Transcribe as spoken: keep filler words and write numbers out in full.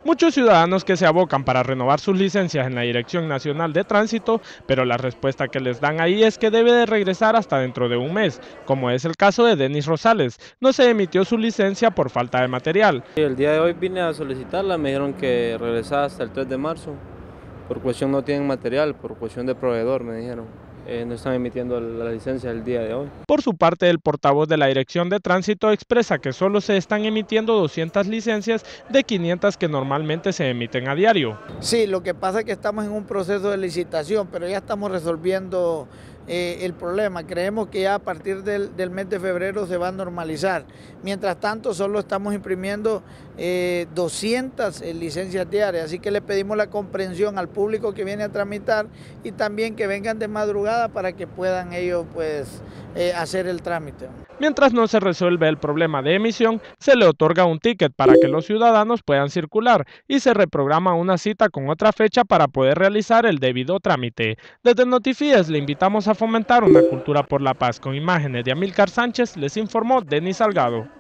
Muchos ciudadanos que se abocan para renovar sus licencias en la Dirección Nacional de Tránsito, pero la respuesta que les dan ahí es que debe de regresar hasta dentro de un mes, como es el caso de Denis Rosales. No se emitió su licencia por falta de material. El día de hoy vine a solicitarla, me dijeron que regresaba hasta el tres de marzo, por cuestión no tienen material, por cuestión de proveedor me dijeron. Eh, no están emitiendo la licencia el día de hoy. Por su parte, el portavoz de la Dirección de Tránsito expresa que solo se están emitiendo doscientas licencias de quinientas que normalmente se emiten a diario. Sí, lo que pasa es que estamos en un proceso de licitación, pero ya estamos resolviendo eh, el problema. Creemos que ya a partir del, del mes de febrero se va a normalizar. Mientras tanto, solo estamos imprimiendo eh, doscientas eh, licencias diarias, así que le pedimos la comprensión al público que viene a tramitar y también que vengan de madrugada para que puedan ellos pues eh, hacer el trámite. Mientras no se resuelve el problema de emisión, se le otorga un ticket para que los ciudadanos puedan circular y se reprograma una cita con otra fecha para poder realizar el debido trámite. Desde Notifíes le invitamos a fomentar una cultura por la paz. Con imágenes de Amílcar Sánchez les informó Denis Salgado.